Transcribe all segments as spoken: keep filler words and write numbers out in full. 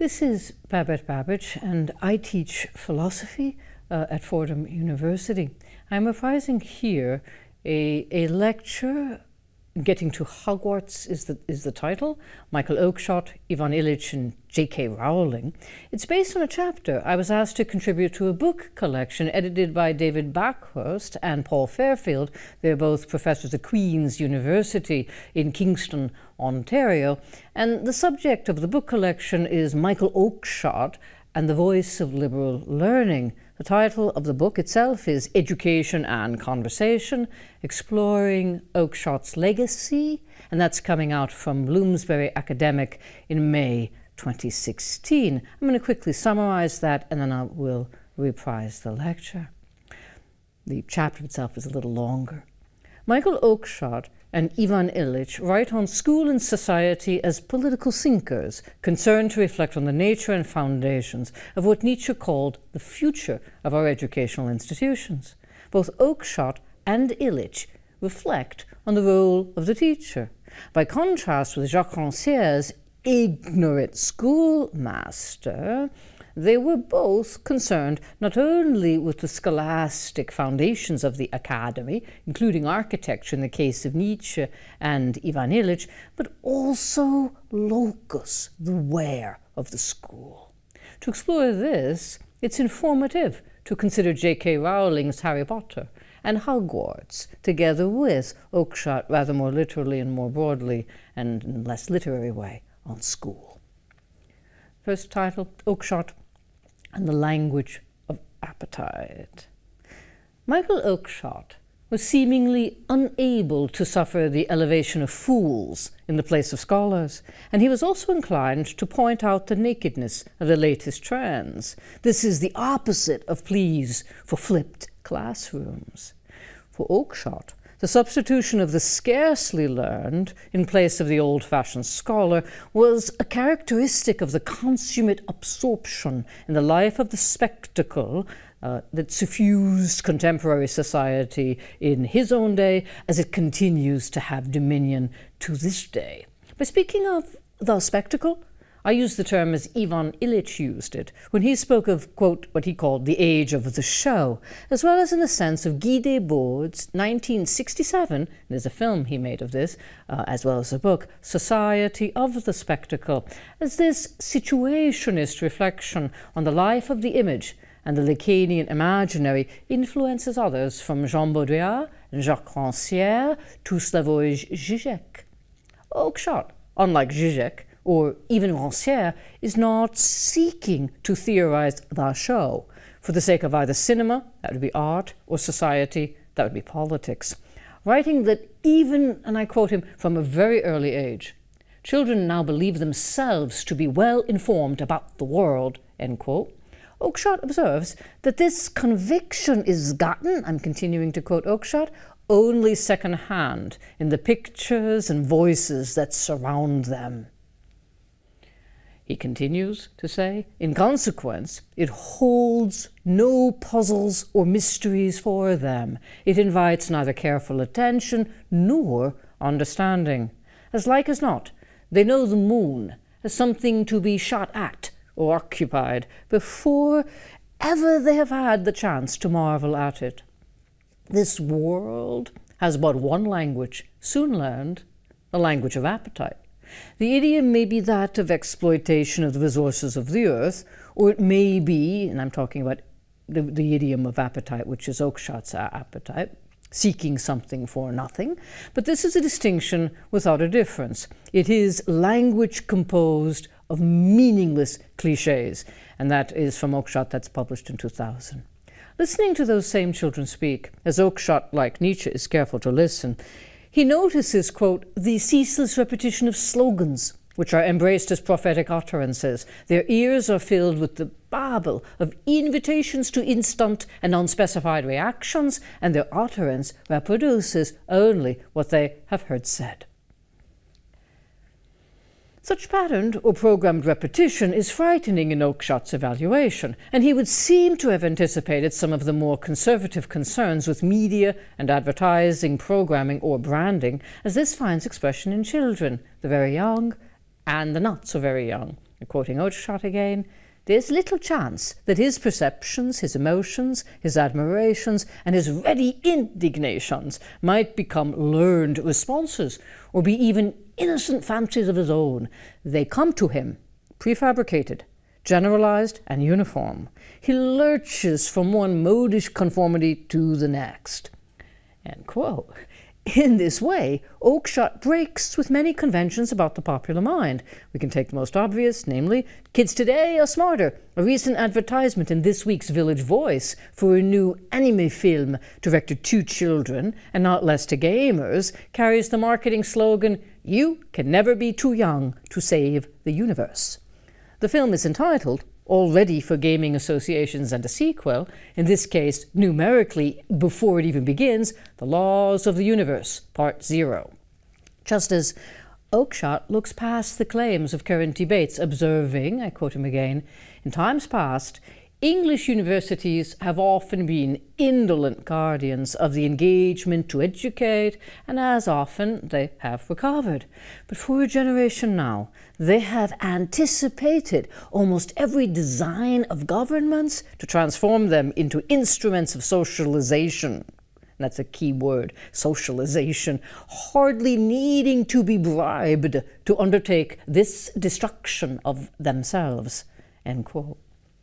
This is Babette Babbage, and I teach philosophy uh, at Fordham University. I'm reprising here a, a lecture. Getting to Hogwarts is the, is the title. Michael Oakeshott, Ivan Illich, and J K Rowling. It's based on a chapter I was asked to contribute to a book collection edited by David Bakhurst and Paul Fairfield. They're both professors at Queen's University in Kingston, Ontario. And the subject of the book collection is Michael Oakeshott and the Voice of Liberal Learning. The title of the book itself is Education and Conversation, Exploring Oakeshott's Legacy, and that's coming out from Bloomsbury Academic in May twenty sixteen. I'm going to quickly summarize that, and then I will reprise the lecture. The chapter itself is a little longer. Michael Oakeshott and Ivan Illich write on school and society as political thinkers, concerned to reflect on the nature and foundations of what Nietzsche called the future of our educational institutions. Both Oakeshott and Illich reflect on the role of the teacher. By contrast with Jacques Ranciere's ignorant schoolmaster, they were both concerned not only with the scholastic foundations of the academy, including architecture in the case of Nietzsche and Ivan Illich, but also locus, the where of the school. To explore this, it's informative to consider J K Rowling's Harry Potter and Hogwarts, together with Oakeshott, rather more literally and more broadly and in a less literary way, on school. First title, Oakeshott and the Language of Appetite. Michael Oakeshott was seemingly unable to suffer the elevation of fools in the place of scholars, and he was also inclined to point out the nakedness of the latest trends. This is the opposite of pleas for flipped classrooms. For Oakeshott, the substitution of the scarcely learned in place of the old-fashioned scholar was a characteristic of the consummate absorption in the life of the spectacle uh, that suffused contemporary society in his own day, as it continues to have dominion to this day. By speaking of the spectacle, I use the term as Ivan Illich used it when he spoke of, quote, what he called the age of the show, as well as in the sense of Guy Debord's nineteen sixty-seven, there's a film he made of this, uh, as well as a book, Society of the Spectacle, as this situationist reflection on the life of the image and the Lacanian imaginary influences others from Jean Baudrillard and Jacques Ranciere to Slavoj Žižek. Oakeshott, unlike Žižek, or even Ranciere, is not seeking to theorize the show for the sake of either cinema, that would be art, or society, that would be politics. Writing that even, and I quote him, from a very early age, children now believe themselves to be well informed about the world, end quote. Oakeshott observes that this conviction is gotten, I'm continuing to quote Oakeshott, only second-hand in the pictures and voices that surround them. He continues to say, in consequence, it holds no puzzles or mysteries for them. It invites neither careful attention nor understanding. As like as not, they know the moon as something to be shot at or occupied before ever they have had the chance to marvel at it. This world has but one language, soon learned, the language of appetite. The idiom may be that of exploitation of the resources of the earth, or it may be, and I'm talking about the, the idiom of appetite, which is Oakeshott's appetite, seeking something for nothing. But this is a distinction without a difference. It is language composed of meaningless cliches, and that is from Oakeshott, that's published in two thousand. Listening to those same children speak, as Oakeshott, like Nietzsche, is careful to listen, he notices, quote, the ceaseless repetition of slogans, which are embraced as prophetic utterances. Their ears are filled with the babble of invitations to instant and unspecified reactions, and their utterance reproduces only what they have heard said. Such patterned or programmed repetition is frightening in Oakeshott's evaluation, and he would seem to have anticipated some of the more conservative concerns with media and advertising, programming, or branding, as this finds expression in children, the very young and the not so very young. Quoting Oakeshott again, "There's little chance that his perceptions, his emotions, his admirations, and his ready indignations might become learned responses, or be even innocent fancies of his own. They come to him, prefabricated, generalized, and uniform. He lurches from one modish conformity to the next." End quote. In this way, Oakeshott breaks with many conventions about the popular mind. We can take the most obvious, namely, "Kids today are smarter." A recent advertisement in this week's Village Voice for a new anime film directed to children, and not less to gamers, carries the marketing slogan, "You can never be too young to save the universe." The film is entitled, already for gaming associations and a sequel, in this case numerically before it even begins, "The Laws of the Universe, Part Zero." Just as Oakeshott looks past the claims of current debates, observing, I quote him again, "In times past, English universities have often been indolent guardians of the engagement to educate, and as often they have recovered. But for a generation now, they have anticipated almost every design of governments to transform them into instruments of socialization." That's a key word, socialization, hardly needing to be bribed to undertake this destruction of themselves. End quote.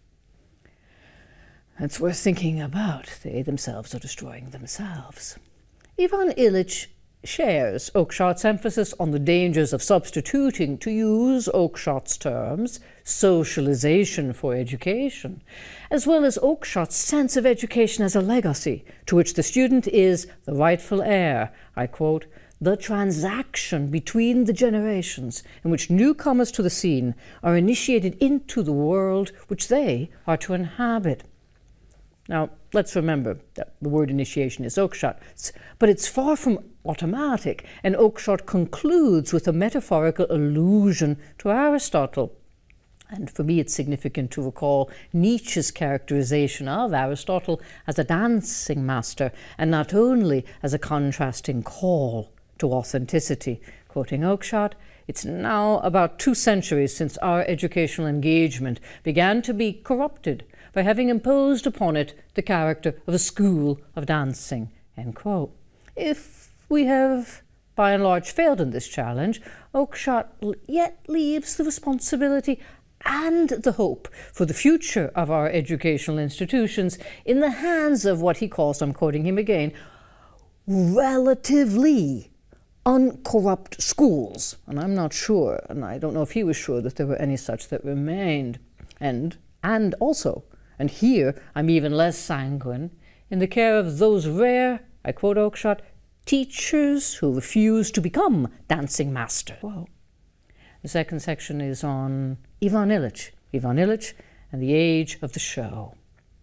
It's worth thinking about. They themselves are destroying themselves. Ivan Illich shares Oakeshott's emphasis on the dangers of substituting, to use Oakeshott's terms, socialization for education, as well as Oakeshott's sense of education as a legacy, to which the student is the rightful heir. I quote, "The transaction between the generations in which newcomers to the scene are initiated into the world which they are to inhabit." Now, let's remember that the word initiation is Oakeshott's, but it's far from automatic, and Oakeshott concludes with a metaphorical allusion to Aristotle. And for me, it's significant to recall Nietzsche's characterization of Aristotle as a dancing master, and not only as a contrasting call to authenticity. Quoting Oakeshott, "It's now about two centuries since our educational engagement began to be corrupted by having imposed upon it the character of a school of dancing." End quote. If we have by and large failed in this challenge, Oakeshott yet leaves the responsibility and the hope for the future of our educational institutions in the hands of what he calls, I'm quoting him again, relatively uncorrupt schools. And I'm not sure, and I don't know if he was sure, that there were any such that remained. And, and also, and here I'm even less sanguine, in the care of those rare, I quote Oakeshott, "teachers who refuse to become dancing masters." Whoa. The second section is on Ivan Illich, Ivan Illich and the age of the show.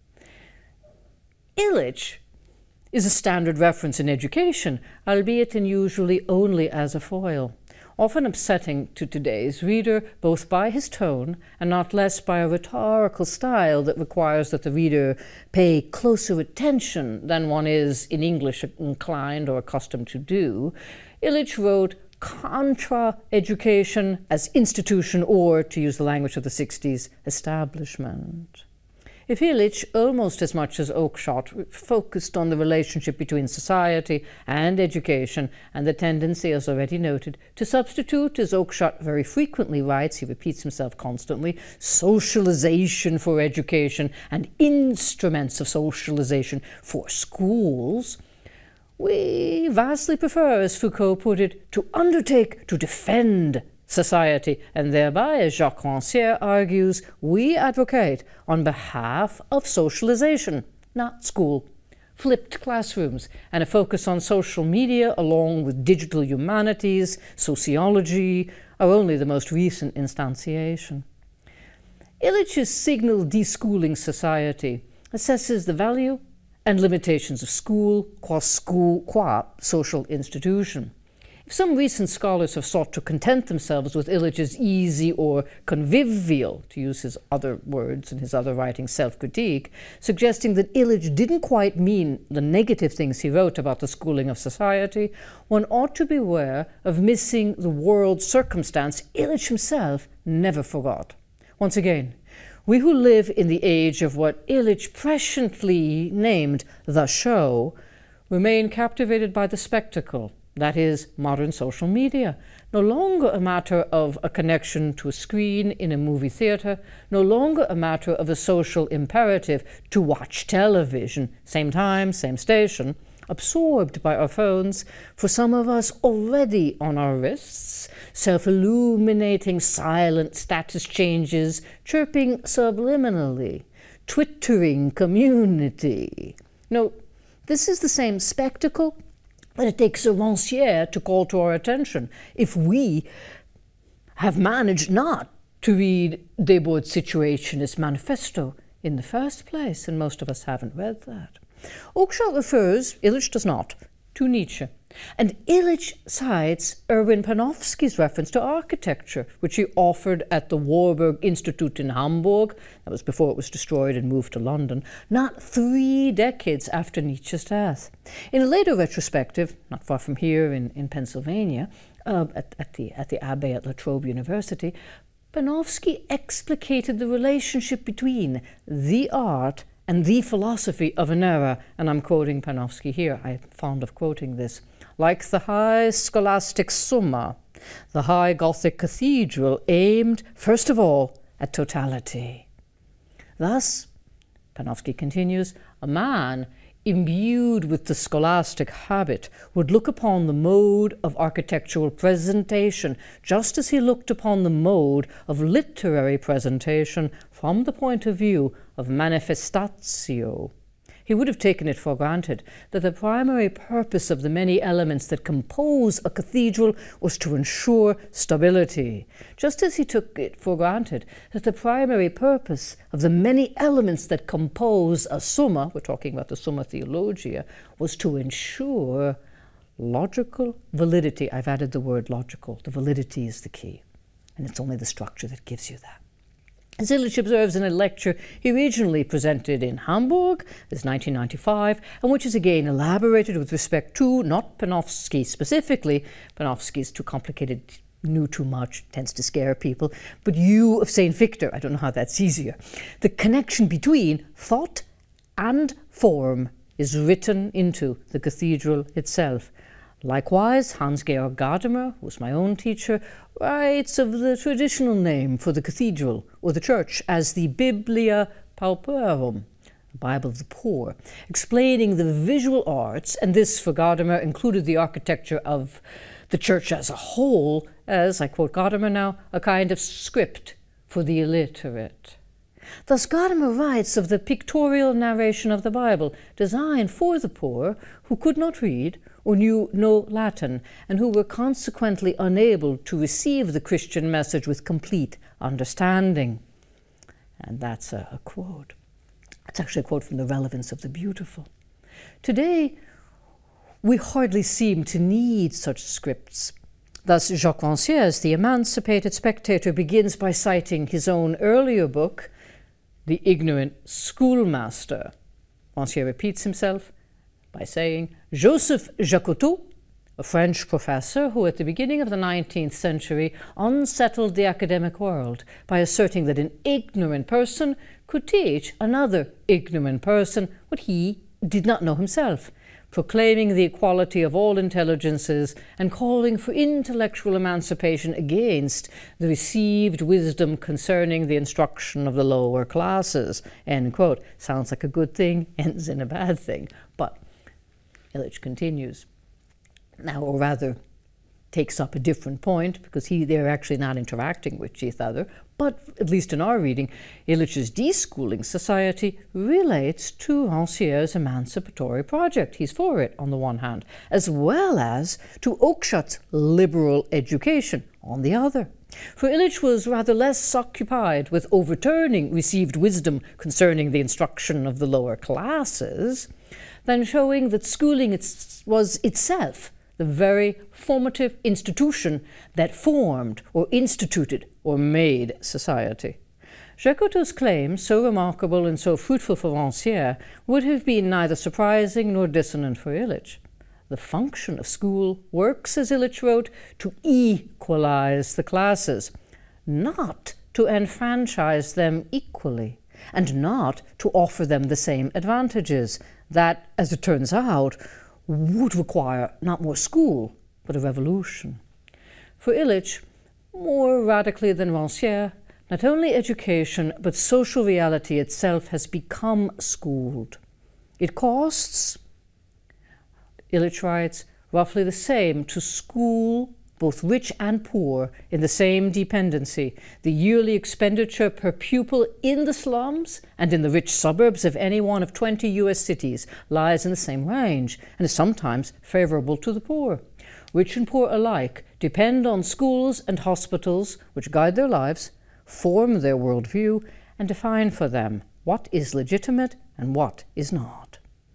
Illich is a standard reference in education, albeit and usually only as a foil, often upsetting to today's reader, both by his tone and not less by a rhetorical style that requires that the reader pay closer attention than one is in English inclined or accustomed to do. Illich wrote contra education as institution, or, to use the language of the sixties, establishment. If Illich, almost as much as Oakeshott, focused on the relationship between society and education and the tendency, as already noted, to substitute, as Oakeshott very frequently writes, he repeats himself constantly, socialization for education and instruments of socialization for schools, we vastly prefer, as Foucault put it, to undertake to defend society, and thereby, as Jacques Ranciere argues, we advocate on behalf of socialization, not school, flipped classrooms, and a focus on social media along with digital humanities, sociology, are only the most recent instantiation. Illich's signal deschooling society assesses the value and limitations of school qua school qua social institution. If some recent scholars have sought to content themselves with Illich's easy or convivial, to use his other words in his other writing, self-critique, suggesting that Illich didn't quite mean the negative things he wrote about the schooling of society, one ought to beware of missing the world circumstance Illich himself never forgot. Once again, we who live in the age of what Illich presciently named the show remain captivated by the spectacle, that is, modern social media, no longer a matter of a connection to a screen in a movie theatre, no longer a matter of a social imperative to watch television, same time, same station, absorbed by our phones, for some of us already on our wrists, self-illuminating silent status changes, chirping subliminally, twittering community. No, this is the same spectacle, but it takes a Ranciere to call to our attention if we have managed not to read Debord's Situationist Manifesto in the first place, and most of us haven't read that. Oakeshott refers, Illich does not, to Nietzsche, and Illich cites Erwin Panofsky's reference to architecture, which he offered at the Warburg Institute in Hamburg, that was before it was destroyed and moved to London, not three decades after Nietzsche's death. In a later retrospective, not far from here in, in Pennsylvania, uh, at, at, the, at the Abbey at La Trobe University, Panofsky explicated the relationship between the art and the philosophy of an era, and I'm quoting Panofsky here, I'm fond of quoting this, like the high scholastic Summa, the high Gothic cathedral aimed, first of all, at totality. Thus, Panofsky continues, a man imbued with the scholastic habit would look upon the mode of architectural presentation just as he looked upon the mode of literary presentation from the point of view of manifestatio. He would have taken it for granted that the primary purpose of the many elements that compose a cathedral was to ensure stability, just as he took it for granted that the primary purpose of the many elements that compose a summa, we're talking about the Summa Theologia, was to ensure logical validity. I've added the word logical. The validity is the key, and it's only the structure that gives you that. As Illich observes in a lecture he originally presented in Hamburg, this nineteen ninety-five, and which is again elaborated with respect to, not Panofsky specifically, Panofsky's too complicated, knew too much, tends to scare people, but you of Saint Victor, I don't know how that's easier. The connection between thought and form is written into the cathedral itself. Likewise, Hans-Georg Gadamer, who was my own teacher, writes of the traditional name for the cathedral or the church as the Biblia Pauperum, the Bible of the poor, explaining the visual arts, and this for Gadamer included the architecture of the church as a whole, as, I quote Gadamer now, a kind of script for the illiterate. Thus Gadamer writes of the pictorial narration of the Bible, designed for the poor who could not read or knew no Latin, and who were consequently unable to receive the Christian message with complete understanding. And that's a, a quote. It's actually a quote from The Relevance of the Beautiful. Today, we hardly seem to need such scripts. Thus, Jacques Ranciere's The Emancipated Spectator begins by citing his own earlier book, The Ignorant Schoolmaster. Ranciere repeats himself by saying, Joseph Jacotot, a French professor who at the beginning of the nineteenth century unsettled the academic world by asserting that an ignorant person could teach another ignorant person what he did not know himself, proclaiming the equality of all intelligences and calling for intellectual emancipation against the received wisdom concerning the instruction of the lower classes. End quote. Sounds like a good thing, ends in a bad thing. But Illich continues, now, or rather takes up a different point, because he they're actually not interacting with each other, but at least in our reading, Illich's deschooling society relates to Ranciere's emancipatory project. He's for it on the one hand, as well as to Oakeshott's liberal education on the other. For Illich was rather less occupied with overturning received wisdom concerning the instruction of the lower classes than showing that schooling it's, was itself the very formative institution that formed or instituted or made society. Jacotot's claims, so remarkable and so fruitful for Ranciere, would have been neither surprising nor dissonant for Illich. The function of school works, as Illich wrote, to equalize the classes, not to enfranchise them equally, and not to offer them the same advantages that, as it turns out, would require not more school, but a revolution. For Illich, more radically than Ranciere, not only education, but social reality itself has become schooled. It costs, Illich writes, roughly the same to school both rich and poor in the same dependency. The yearly expenditure per pupil in the slums and in the rich suburbs of any one of twenty U S cities lies in the same range and is sometimes favourable to the poor. Rich and poor alike depend on schools and hospitals which guide their lives, form their worldview, and define for them what is legitimate and what is not.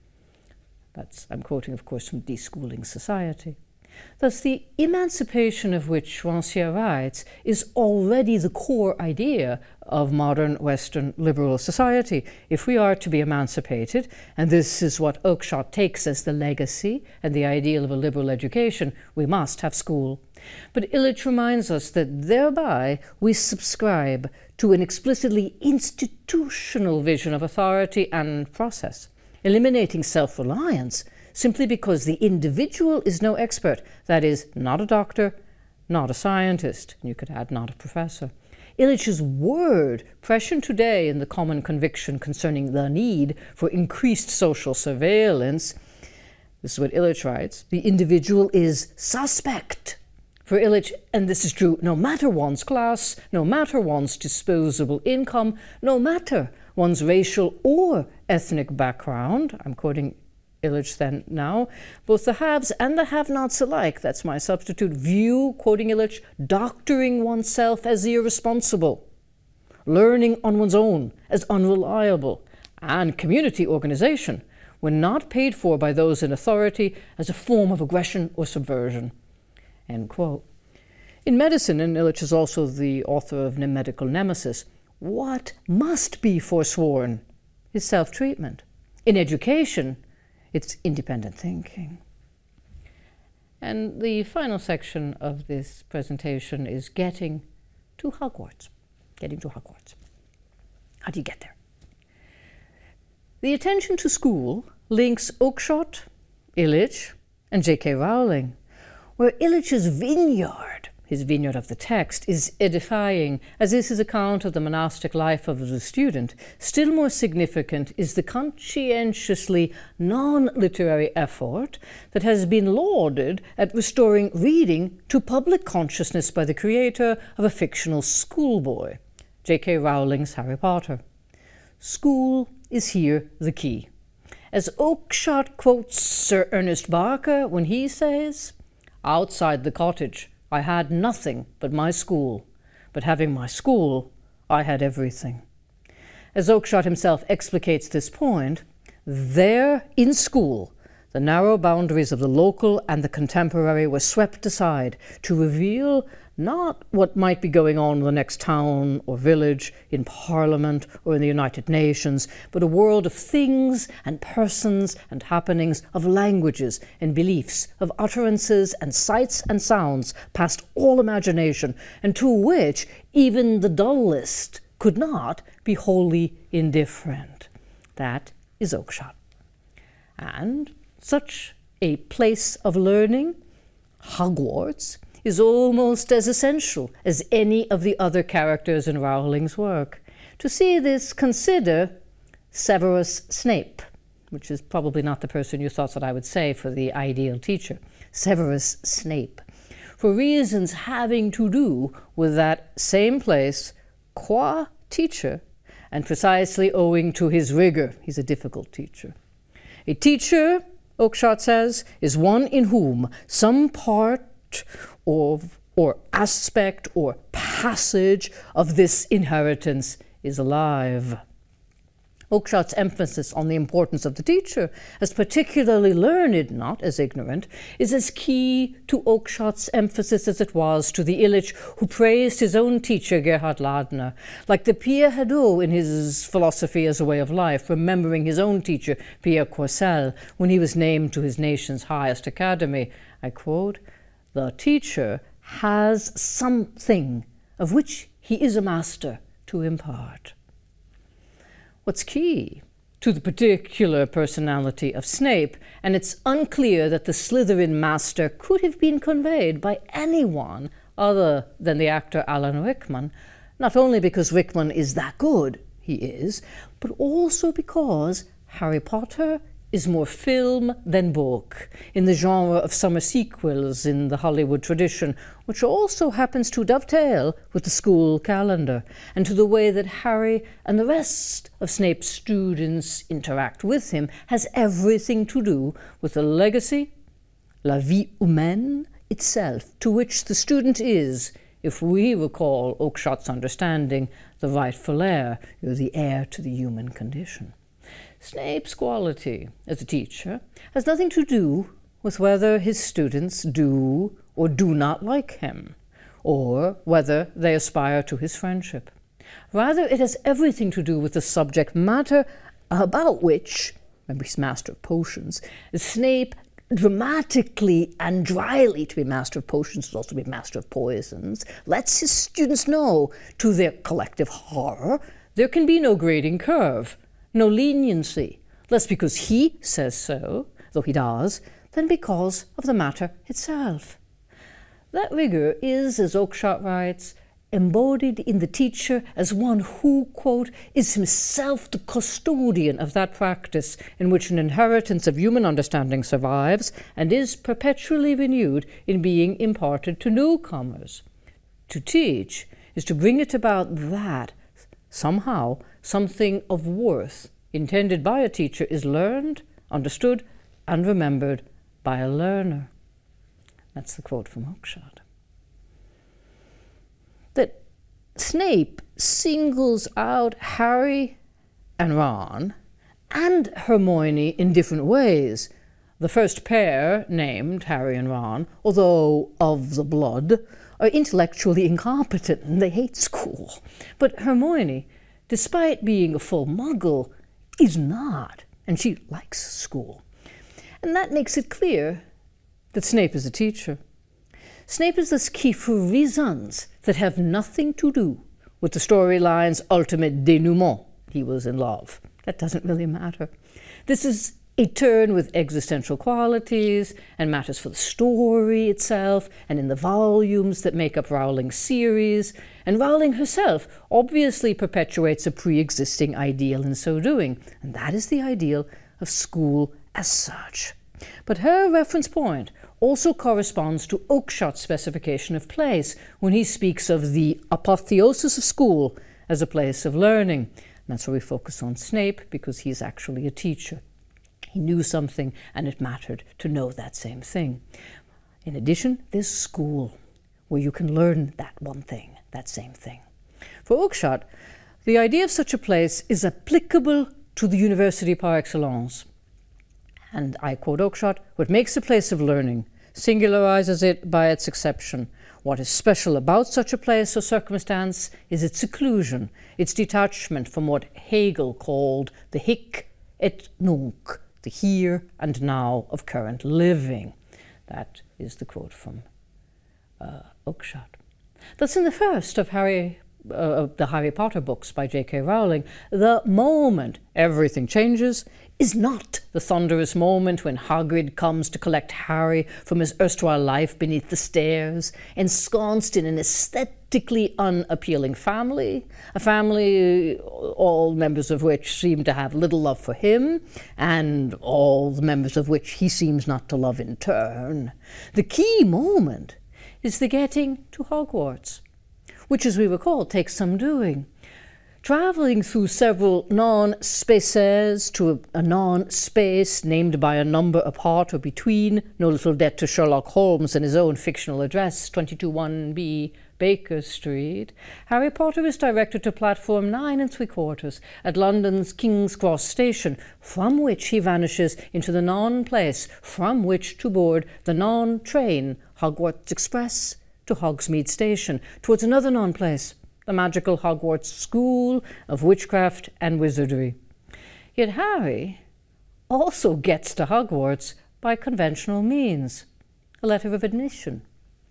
That's, I'm quoting, of course, from Deschooling Society. Thus, the emancipation of which Ranciere writes is already the core idea of modern Western liberal society. If we are to be emancipated, and this is what Oakeshott takes as the legacy and the ideal of a liberal education, we must have school. But Illich reminds us that thereby we subscribe to an explicitly institutional vision of authority and process, eliminating self-reliance simply because the individual is no expert, that is, not a doctor, not a scientist, and you could add not a professor. Illich's word, prescient today in the common conviction concerning the need for increased social surveillance, this is what Illich writes, the individual is suspect. For Illich, and this is true no matter one's class, no matter one's disposable income, no matter one's racial or ethnic background, I'm quoting Illich then now, both the haves and the have-nots alike, that's my substitute, view, quoting Illich, doctoring oneself as irresponsible, learning on one's own as unreliable, and community organization, when not paid for by those in authority, as a form of aggression or subversion. End quote. In medicine, and Illich is also the author of Medical Nemesis, what must be forsworn is self-treatment. In education, it's independent thinking. And the final section of this presentation is getting to Hogwarts. Getting to Hogwarts. How do you get there? The attention to school links Oakeshott, Illich, and J K Rowling, where Illich's vineyard, his vineyard of the text, is edifying, as is his account of the monastic life of the student. Still more significant is the conscientiously non-literary effort that has been lauded at restoring reading to public consciousness by the creator of a fictional schoolboy, J K Rowling's Harry Potter. School is here the key. As Oakeshott quotes Sir Ernest Barker when he says, "Outside the cottage, I had nothing but my school, but having my school, I had everything." As Oakeshott himself explicates this point, there in school, the narrow boundaries of the local and the contemporary were swept aside to reveal not what might be going on in the next town or village, in Parliament or in the United Nations, but a world of things and persons and happenings, of languages and beliefs, of utterances and sights and sounds past all imagination, and to which even the dullest could not be wholly indifferent. That is Oakeshott. And such a place of learning, Hogwarts, is almost as essential as any of the other characters in Rowling's work. To see this, consider Severus Snape, which is probably not the person you thought that I would say for the ideal teacher. Severus Snape, for reasons having to do with that same place, qua teacher, and precisely owing to his rigor. He's a difficult teacher. A teacher, Oakeshott says, is one in whom some part of, or aspect or passage of this inheritance is alive. Oakeshott's emphasis on the importance of the teacher as particularly learned, not as ignorant, is as key to Oakeshott's emphasis as it was to the Illich who praised his own teacher Gerhard Ladner, like the Pierre Hadot in his Philosophy as a Way of Life, remembering his own teacher Pierre Courcelle when he was named to his nation's highest academy. I quote, "The teacher has something of which he is a master to impart. What's key to the particular personality of Snape, and it's unclear that the Slytherin master could have been conveyed by anyone other than the actor Alan Rickman, not only because Rickman is that good, he is, but also because Harry Potter is more film than book, in the genre of summer sequels in the Hollywood tradition, which also happens to dovetail with the school calendar, and to the way that Harry and the rest of Snape's students interact with him has everything to do with the legacy, la vie humaine itself, to which the student is, if we recall Oakeshott's understanding, the rightful heir, or the heir to the human condition. Snape's quality as a teacher has nothing to do with whether his students do or do not like him, or whether they aspire to his friendship. Rather, it has everything to do with the subject matter about which, remember he's master of potions, Snape dramatically and dryly, to be master of potions is also to be master of poisons, lets his students know, to their collective horror, there can be no grading curve, no leniency, less because he says so, though he does, than because of the matter itself. That rigour is, as Oakeshott writes, embodied in the teacher as one who, quote, is himself the custodian of that practice in which an inheritance of human understanding survives and is perpetually renewed in being imparted to newcomers. To teach is to bring it about that, somehow, something of worth intended by a teacher is learned, understood, and remembered by a learner. That's the quote from Oakeshott. That Snape singles out Harry and Ron and Hermione in different ways. The first pair, named Harry and Ron, although of the blood, are intellectually incompetent and they hate school. But Hermione, despite being a full muggle, is not, and she likes school. And that makes it clear that Snape is a teacher. Snape is thus key for reasons that have nothing to do with the storyline's ultimate denouement. He was in love. That doesn't really matter. This is a turn with existential qualities and matters for the story itself and in the volumes that make up Rowling's series. And Rowling herself obviously perpetuates a pre-existing ideal in so doing, and that is the ideal of school as such. But her reference point also corresponds to Oakeshott's specification of place when he speaks of the apotheosis of school as a place of learning. And that's where we focus on Snape, because he's actually a teacher. He knew something, and it mattered to know that same thing. In addition, there's school, where you can learn that one thing, that same thing. For Oakeshott, the idea of such a place is applicable to the university par excellence. And I quote Oakeshott, "What makes a place of learning singularizes it by its exception. What is special about such a place or circumstance is its seclusion, its detachment from what Hegel called the hic et nunc, the here and now of current living." That is the quote from uh, Oakeshott. Thus, in the first of Harry, uh, the Harry Potter books by J K Rowling, the moment everything changes is not the thunderous moment when Hagrid comes to collect Harry from his erstwhile life beneath the stairs, ensconced in an aesthetically unappealing family, a family all members of which seem to have little love for him, and all the members of which he seems not to love in turn. The key moment is the getting to Hogwarts, which, as we recall, takes some doing. Travelling through several non-spaces to a, a non-space named by a number apart or between, no little debt to Sherlock Holmes and his own fictional address, twenty-two one B Baker Street, Harry Potter is directed to platform nine and three quarters at London's King's Cross station, from which he vanishes into the non-place, from which to board the non-train Hogwarts Express to Hogsmeade Station, towards another non-place, the magical Hogwarts School of Witchcraft and Wizardry. Yet Harry also gets to Hogwarts by conventional means, a letter of admission.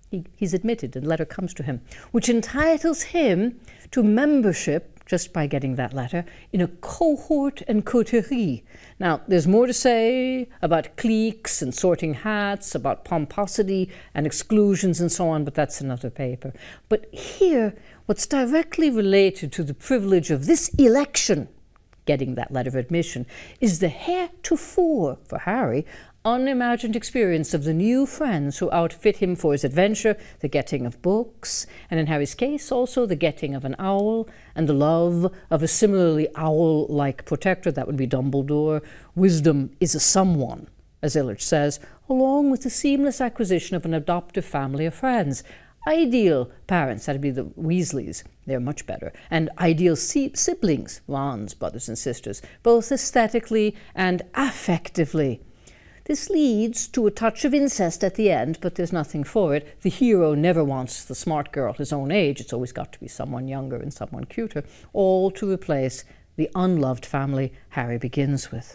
He, he's admitted, and the letter comes to him, which entitles him to membership, just by getting that letter, in a cohort and coterie. Now, there's more to say about cliques and sorting hats, about pomposity and exclusions and so on, but that's another paper. But here, what's directly related to the privilege of this election, getting that letter of admission, is the heretofore, for Harry, unimagined experience of the new friends who outfit him for his adventure, the getting of books, and in Harry's case also the getting of an owl, and the love of a similarly owl-like protector, that would be Dumbledore. Wisdom is a someone, as Illich says, along with the seamless acquisition of an adoptive family of friends. Ideal parents, that'd be the Weasleys, they're much better, and ideal siblings, Ron's brothers and sisters, both aesthetically and affectively. This leads to a touch of incest at the end, but there's nothing for it. The hero never wants the smart girl his own age. It's always got to be someone younger and someone cuter, all to replace the unloved family Harry begins with.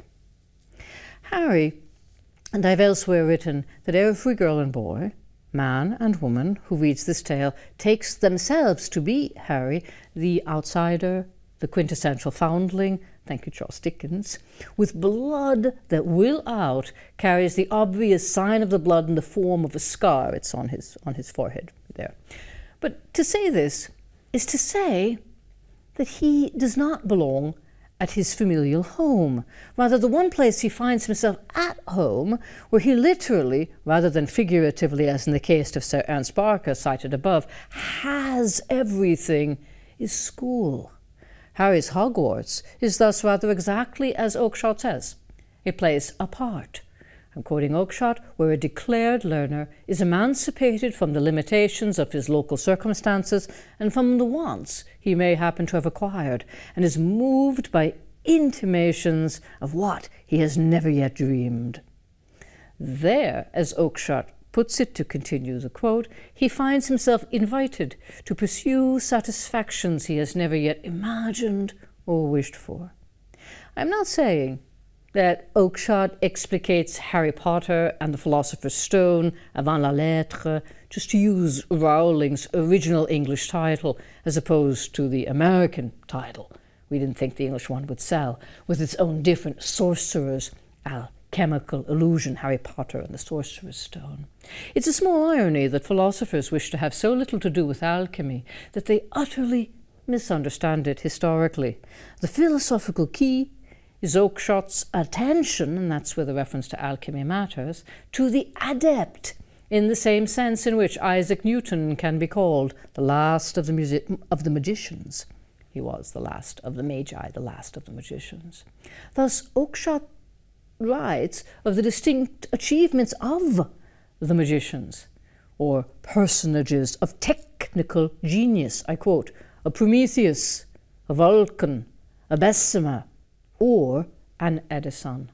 Harry, and I've elsewhere written that every girl and boy, man and woman, who reads this tale takes themselves to be Harry, the outsider, the quintessential foundling, thank you, Charles Dickens, with blood that will out, carries the obvious sign of the blood in the form of a scar. It's on his, on his forehead there. But to say this is to say that he does not belong at his familial home. Rather, the one place he finds himself at home, where he literally, rather than figuratively, as in the case of Sir Ernst Barker cited above, has everything, is school. Harry's Hogwarts is thus rather exactly as Oakeshott says, a place apart. I'm quoting Oakeshott, where a declared learner is emancipated from the limitations of his local circumstances and from the wants he may happen to have acquired, and is moved by intimations of what he has never yet dreamed. There, as Oakeshott puts it, to continue the quote, he finds himself invited to pursue satisfactions he has never yet imagined or wished for. I'm not saying that Oakeshott explicates Harry Potter and the Philosopher's Stone avant la lettre, just to use Rowling's original English title as opposed to the American title. We didn't think the English one would sell, with its own different sorcerers, alchemical illusion, Harry Potter and the Sorcerer's Stone. It's a small irony that philosophers wish to have so little to do with alchemy that they utterly misunderstand it historically. The philosophical key is Oakeshott's attention, and that's where the reference to alchemy matters, to the adept, in the same sense in which Isaac Newton can be called the last of the, music of the magicians. He was the last of the magi, the last of the magicians. Thus, Oakeshott writes of the distinct achievements of the magicians, or personages of technical genius. I quote, a Prometheus, a Vulcan, a Bessemer, or an Edison.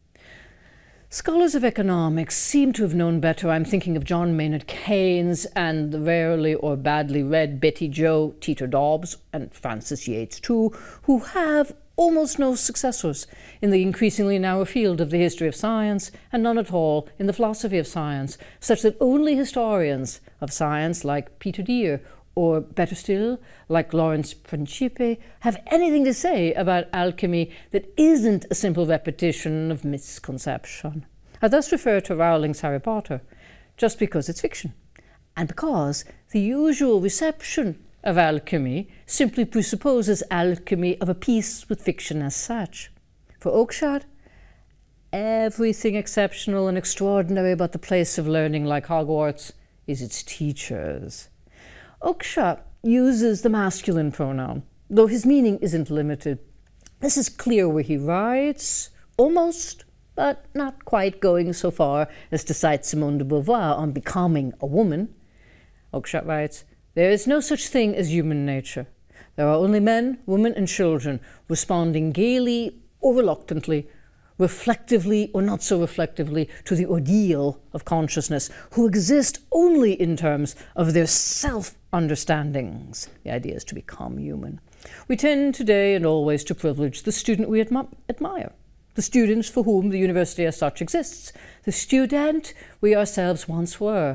Scholars of economics seem to have known better. I'm thinking of John Maynard Keynes and the rarely or badly read Betty Jo Teeter Dobbs, and Francis Yates too, who have almost no successors in the increasingly narrow field of the history of science, and none at all in the philosophy of science, such that only historians of science like Peter Deere, or better still, like Lawrence Principe, have anything to say about alchemy that isn't a simple repetition of misconception. I thus refer to Rowling's Harry Potter, just because it's fiction, and because the usual reception of alchemy simply presupposes alchemy of a piece with fiction as such. For Oakeshott, everything exceptional and extraordinary about the place of learning like Hogwarts is its teachers. Oakeshott uses the masculine pronoun, though his meaning isn't limited. This is clear where he writes, almost, but not quite going so far as to cite Simone de Beauvoir on becoming a woman. Oakeshott writes, there is no such thing as human nature. There are only men, women, and children responding gaily or reluctantly, reflectively or not so reflectively, to the ordeal of consciousness, who exist only in terms of their self-understandings. The idea is to become human. We tend today and always to privilege the student we admi admire, the students for whom the university as such exists, the student we ourselves once were.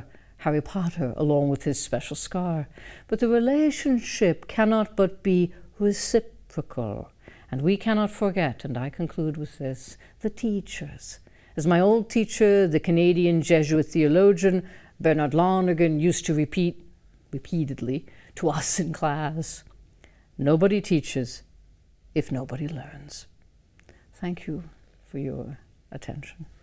Harry Potter along with his special scar. But the relationship cannot but be reciprocal. And we cannot forget, and I conclude with this, the teachers. As my old teacher, the Canadian Jesuit theologian Bernard Lonergan, used to repeat repeatedly to us in class, nobody teaches if nobody learns. Thank you for your attention.